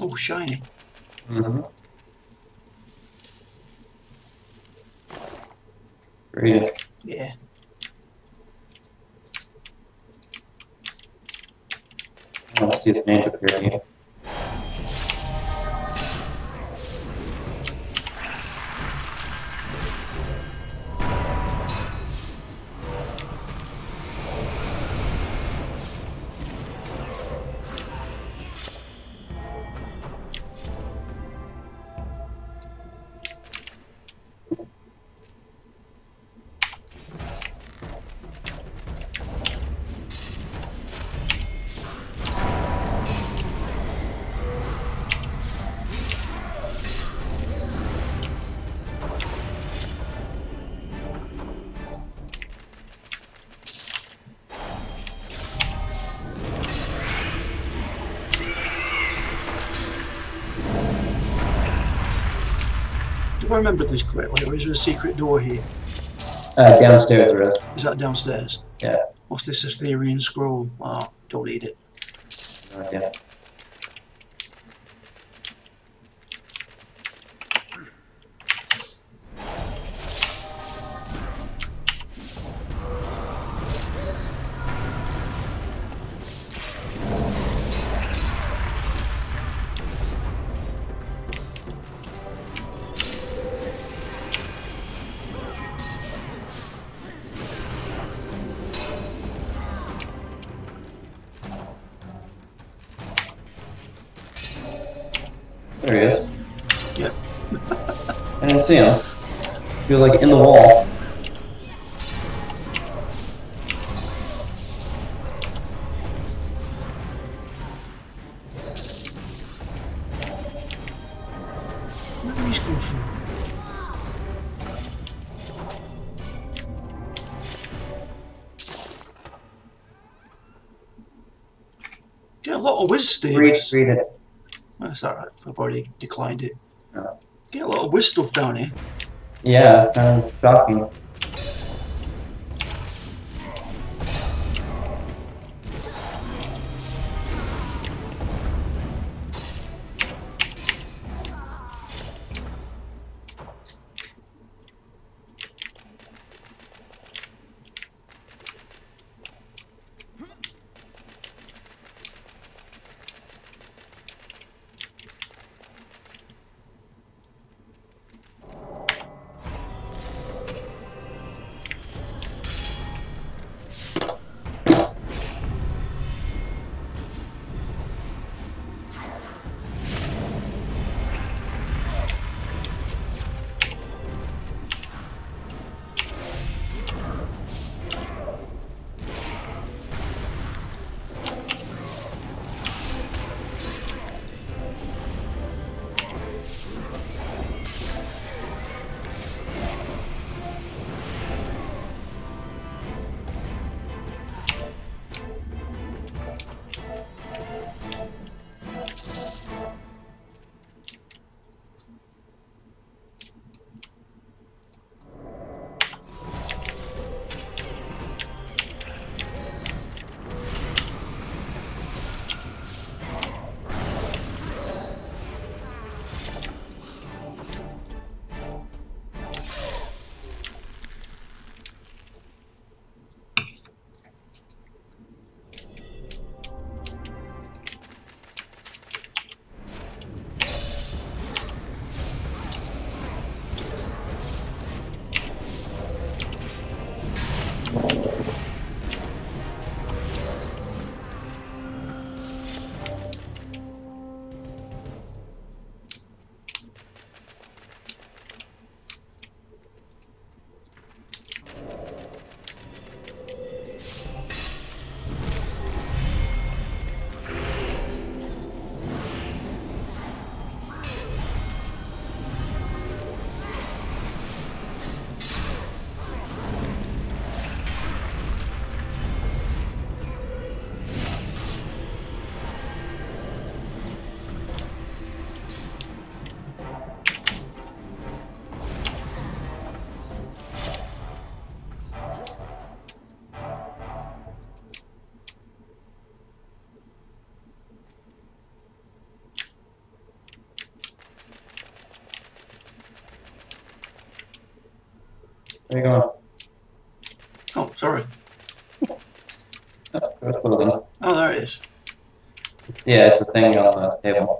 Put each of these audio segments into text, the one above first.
Oh, shiny. Mm-hmm. Read it. Yeah. Let's see the name of the game. Do I remember this correctly, or is there a secret door here? Downstairs, there is. Is that downstairs? Yeah. What's this Aetherian scroll? Oh, don't need it. Yeah. There he is. Yep. I didn't see him. He was like in the wall. Where did these come from? Get a lot of whiz staves. Read it. That's alright, I've already declined it. No. Get a lot of whiz stuff down here. Yeah, kind of shocking. Where you going? Oh, sorry. Oh, there's clothing. Oh, there it is. Yeah, it's the thing on the table.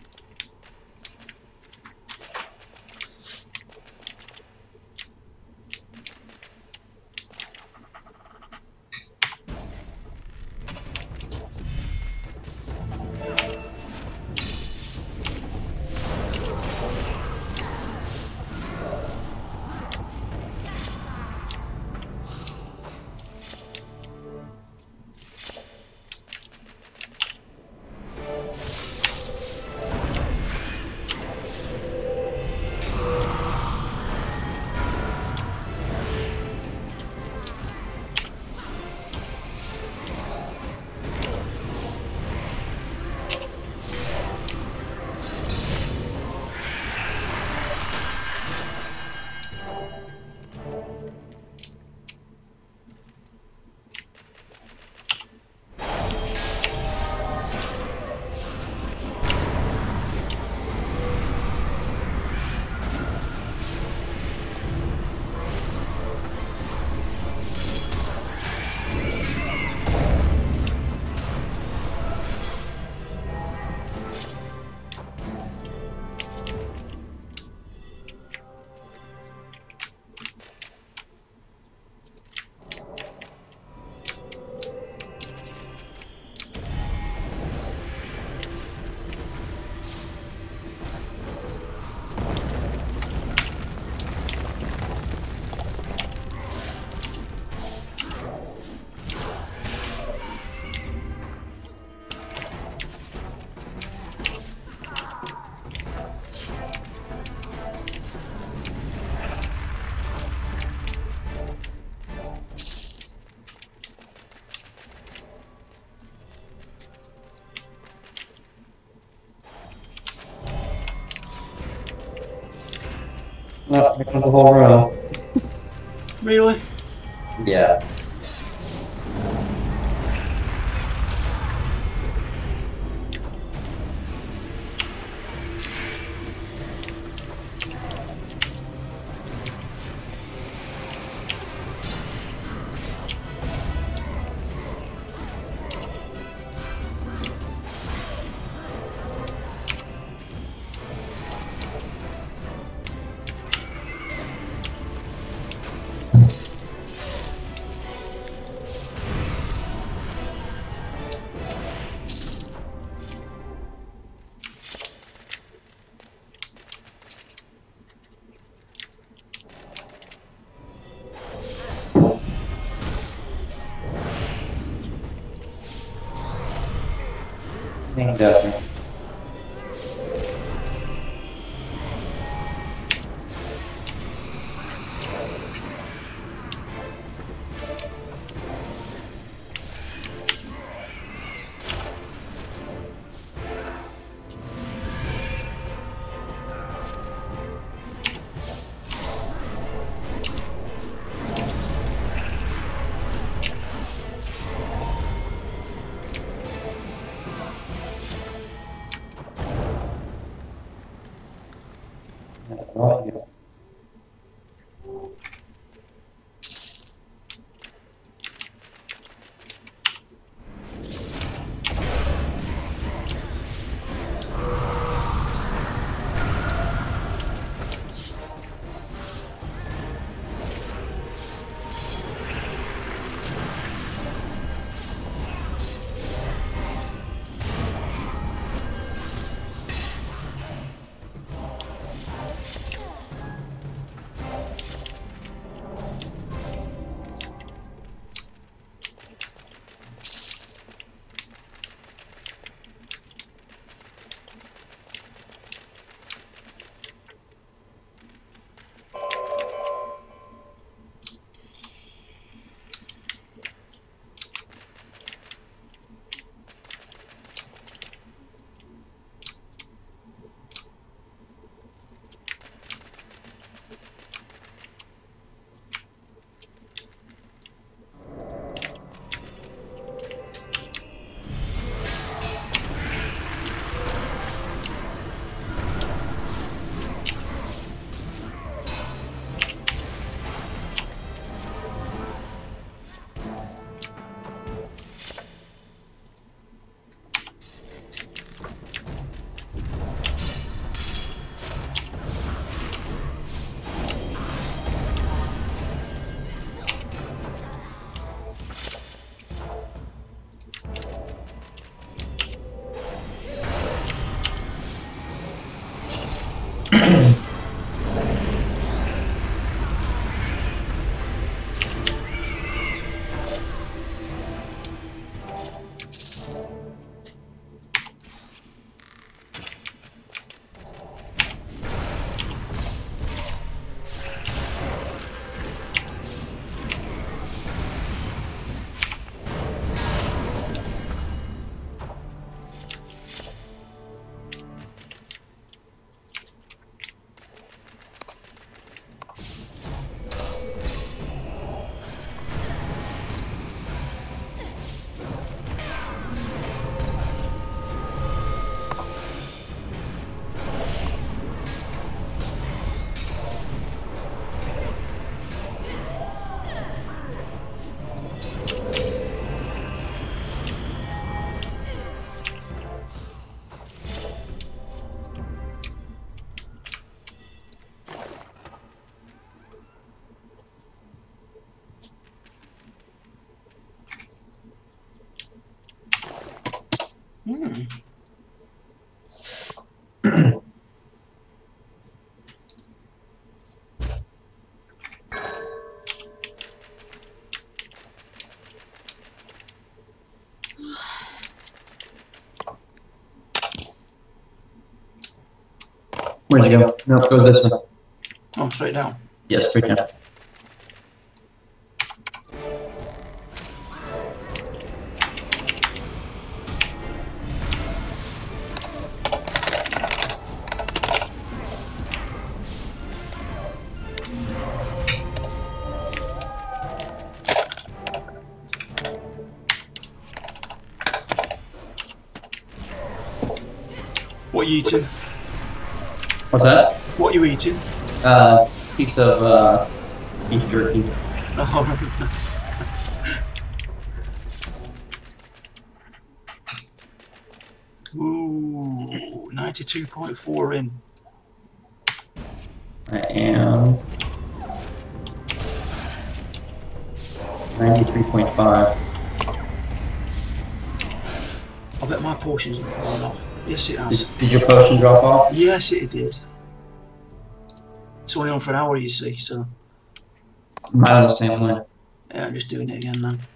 Oh, here comes the whole room. Really? Yeah. Definitely. Where'd you go? No, go this way. Oh, straight down. Yes, straight down. What are you eating? What's that? What are you eating? Piece of beef jerky. Oh, ooh, 92.4 in. I am 93.5. I bet my portions have fallen off. Yes, it has. Did your potion drop off? Yes, it did. It's only on for an hour, you see, so. Mine the same way. Yeah, I'm just doing it again then.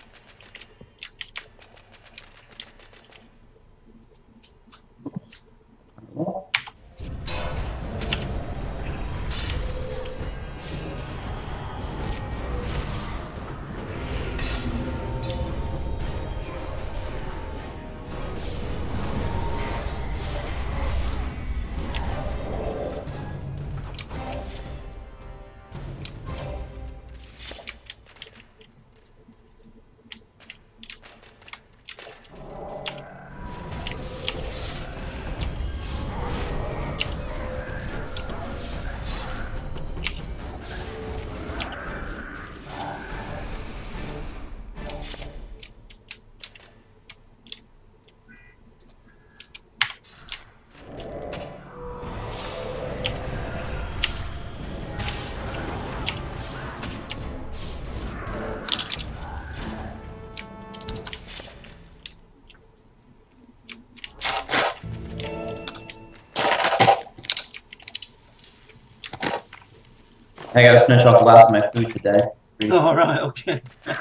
I gotta finish off the last of my food today. Oh, right, okay.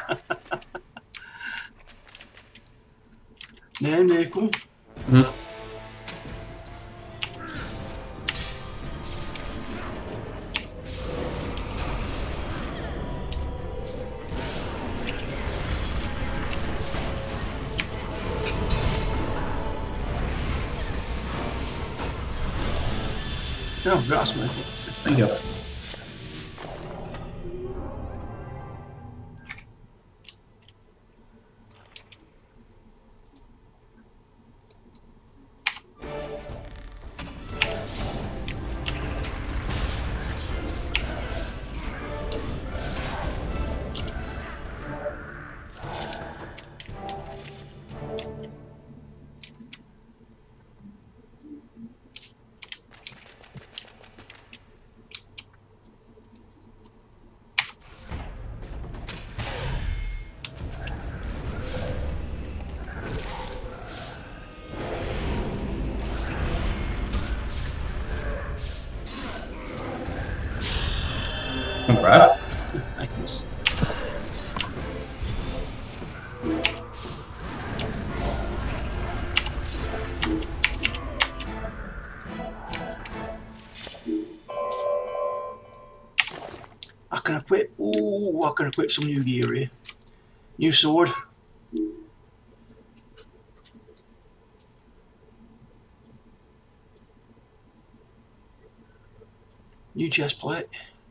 No, cool. Oh, grass, man. Thank you. Congrats. Thanks. I can equip. Ooh, I can equip some new gear here. New sword. New chest plate.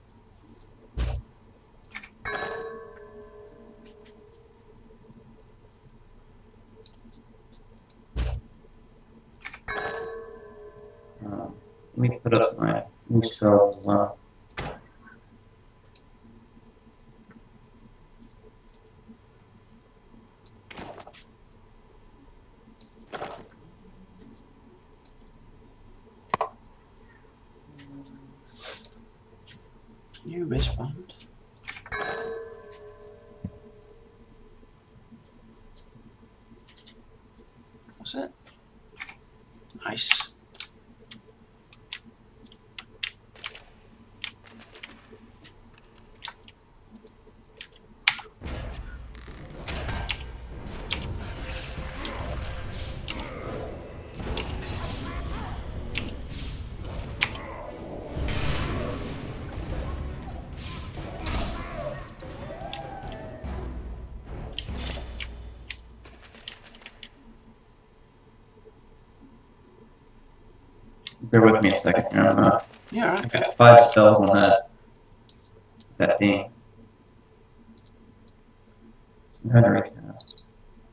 Let me put up my new spells as well. New wristband. What's it? Nice. Bear with me a second here. Yeah, all I right. got 5 spells on that thing. How to recast?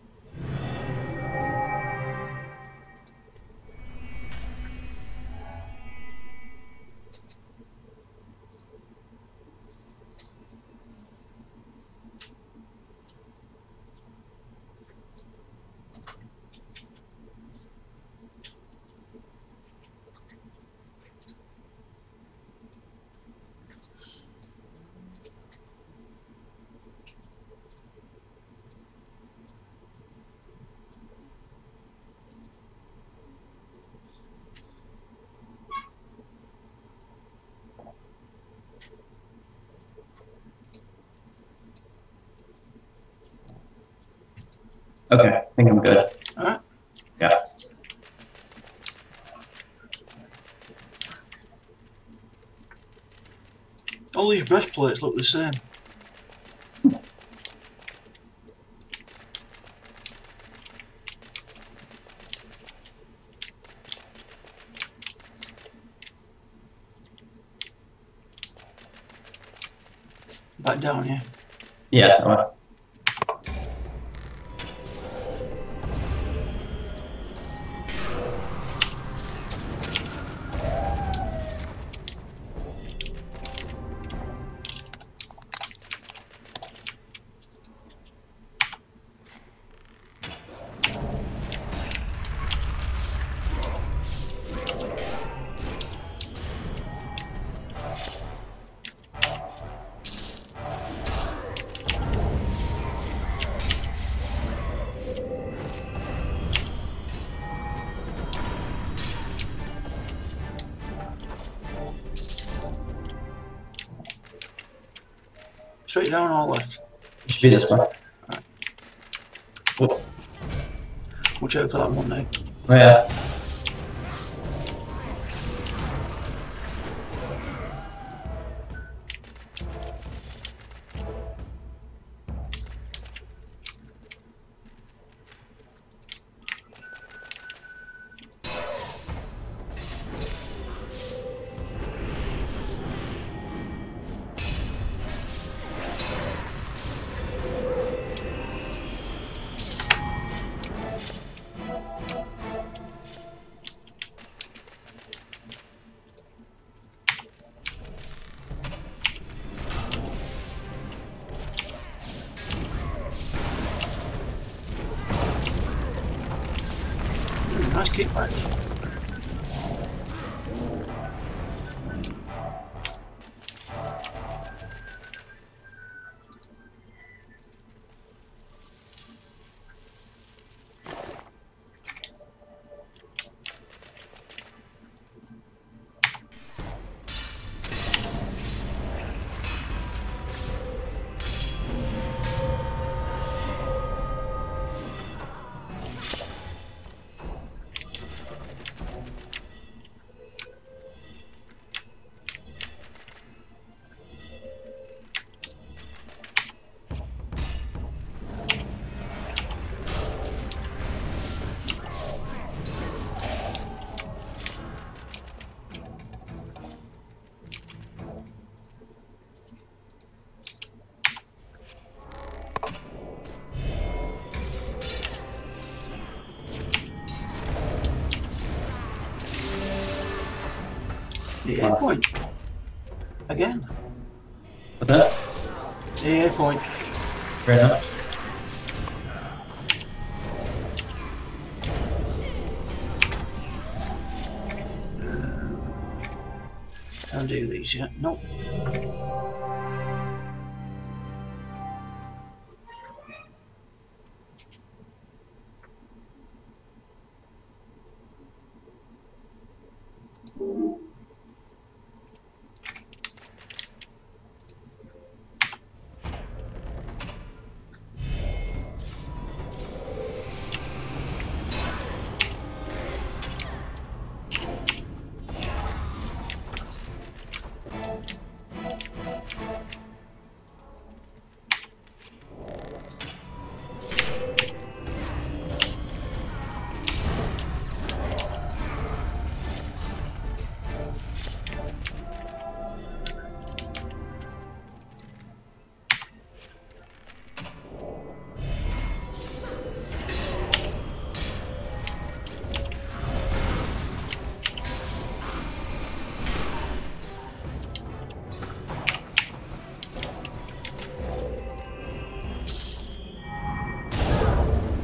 Okay, I think I'm good. All right. Yeah. All these breastplates look the same. Back down, yeah. Yeah. That one. Straight down or left? It should be this one. Right. Oh, Watch out for that one now. oh yeah. Nice kickback. The A point. Again. What's that? The A point. Very nice. Can't do these yet. Nope.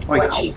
Wow.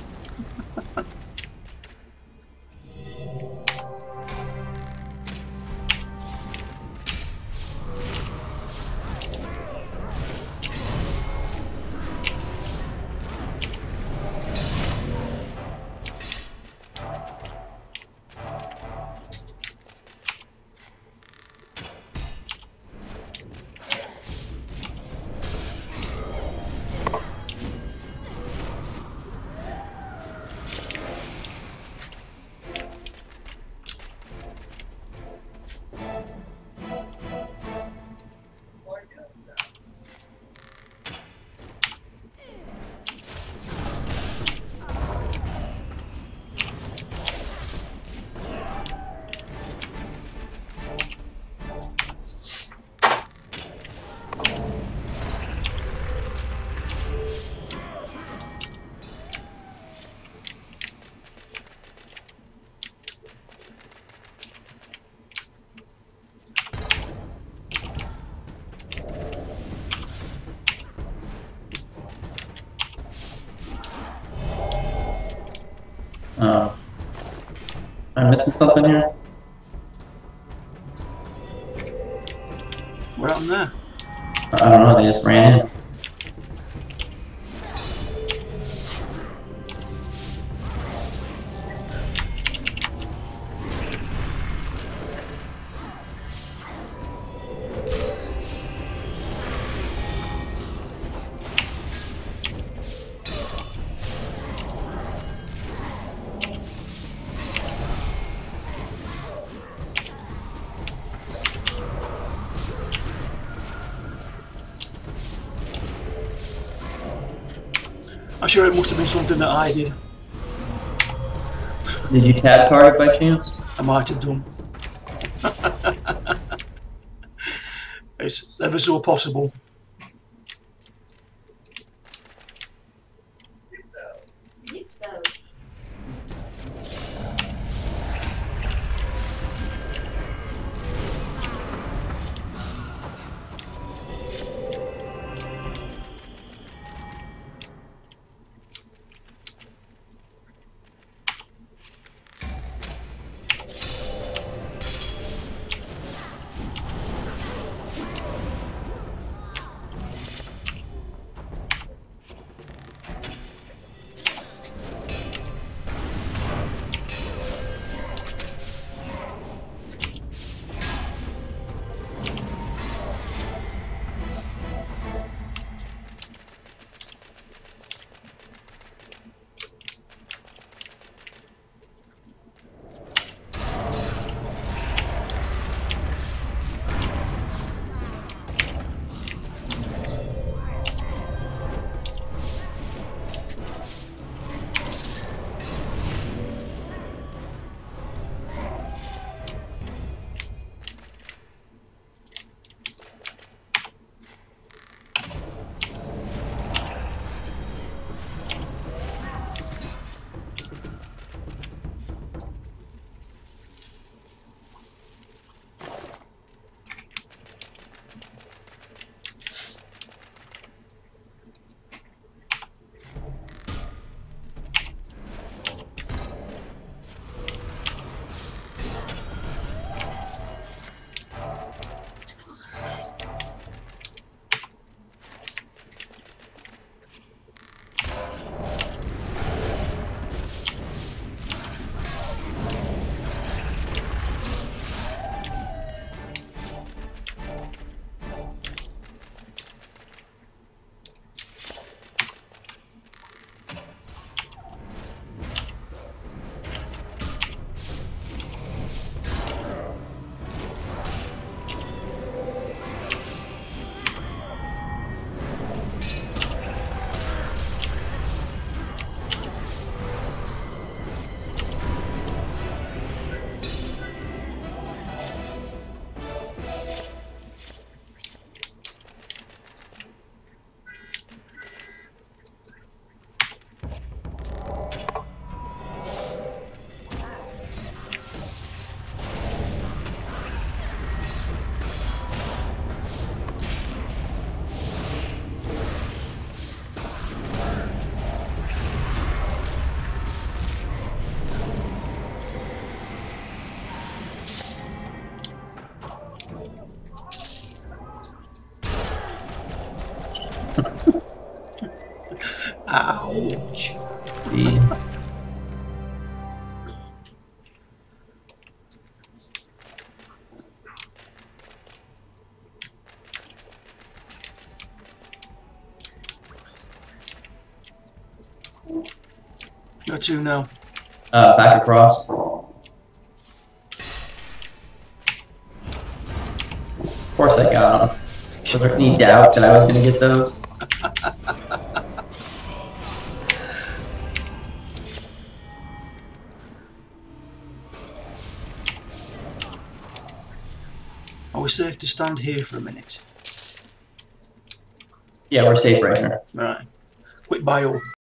I'm missing something here. What happened there? I don't know. They just ran in. I'm sure it must have been something that I did. Did you tap target by chance? I might have done. It's ever so possible. Speed. Where to now? Back across. Of course I got them. Was there any doubt that I was going to get those? Are we safe to stand here for a minute? Yeah, we're safe right here. Right. Quick bio.